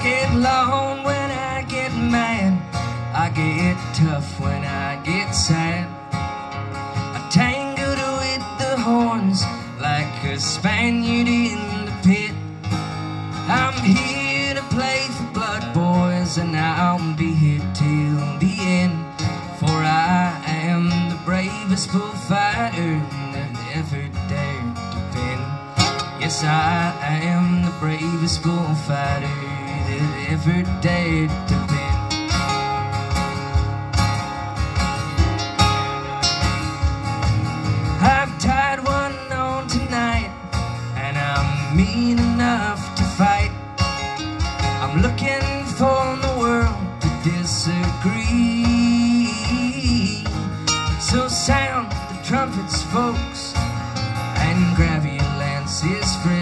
get long when I get mad, I get tough when I get sad. I'm tangled with the horns like a Spaniard in the pit. I'm here to play for blood, boys, and I'll be here till the end. For I am the bravest bullfighter that ever dared to bend. Yes, I am the bravest bullfighter that ever dared to bend. I've tied one on tonight, and I'm mean enough to fight. I'm looking for the world to disagree. So sound the trumpets, folks, and grab your lances free.